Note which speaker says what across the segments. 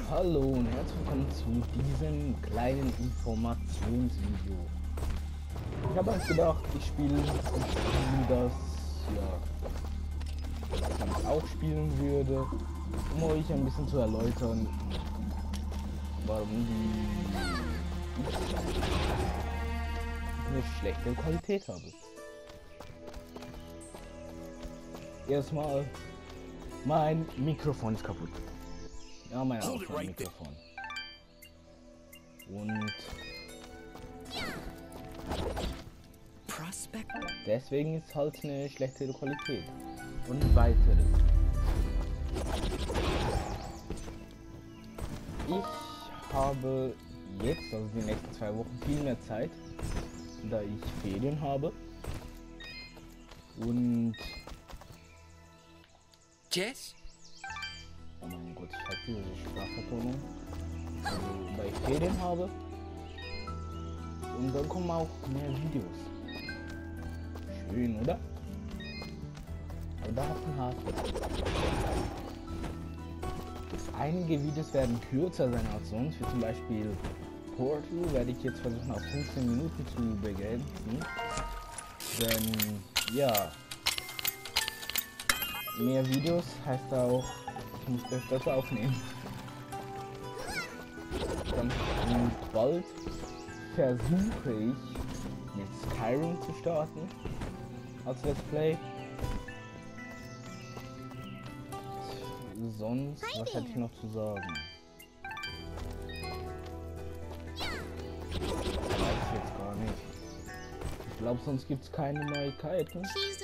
Speaker 1: Hallo und herzlich willkommen zu diesem kleinen Informationsvideo. Ich habe halt gedacht, ich spiele das, man auch spielen würde, um euch ein bisschen zu erläutern, warum ich eine schlechte Qualität habe. Erstmal, mein Mikrofon ist kaputt. Ja, mein Mikrofon. Und deswegen ist halt eine schlechtere Qualität. Und weiteres. Ich habe jetzt, also die nächsten 2 Wochen, viel mehr Zeit, da ich Ferien habe. Und
Speaker 2: Jess?
Speaker 1: oh mein Gott, ich habe diese Sprachvertonung. Also, da ich Ferien habe. Und dann kommen auch mehr Videos. Schön, oder? Aber da hat ein Haken. Einige Videos werden kürzer sein als sonst, wie zum Beispiel Portal werde ich jetzt versuchen auf 15 Minuten zu begrenzen. Denn ja, mehr Videos heißt auch, ich muss öfters aufnehmen. Und bald versuche ich mit Skyrim zu starten als Let's Play. Sonst, was hätte ich noch zu sagen? Weiß ich jetzt gar nicht. Ich glaube, sonst gibt es keine Neuigkeiten.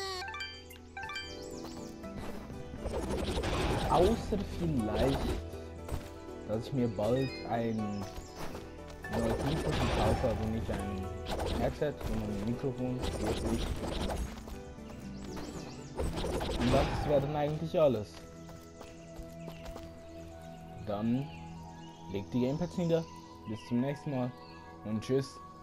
Speaker 1: Außer vielleicht, dass ich mir bald ein neues Mikrofon kaufe, also nicht ein Headset, sondern ein Mikrofon, wirklich. Und das wäre dann eigentlich alles. Dann legt die Gamepads nieder. Bis zum nächsten Mal und tschüss.